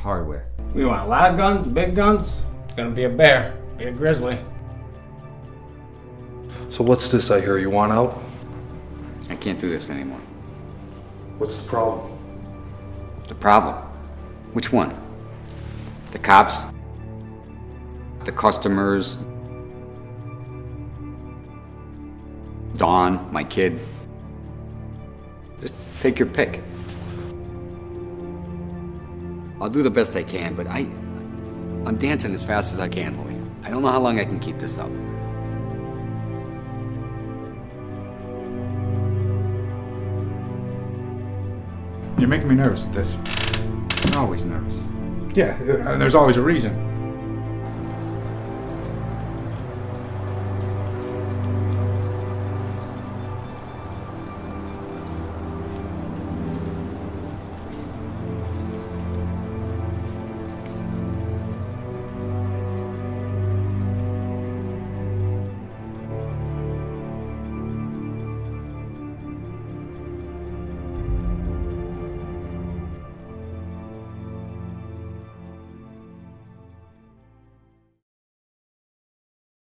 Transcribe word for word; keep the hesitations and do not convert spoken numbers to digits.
hardware. We want a lot of guns, big guns. It's gonna be a bear, be a grizzly. So what's this I hear? You want out? I can't do this anymore. What's the problem? The problem? Which one? The cops? The customers? Dawn, my kid? Just take your pick. I'll do the best I can, but I... I'm dancing as fast as I can, Louis. I don't know how long I can keep this up. You're making me nervous with this. I'm always nervous. Yeah, and there's always a reason.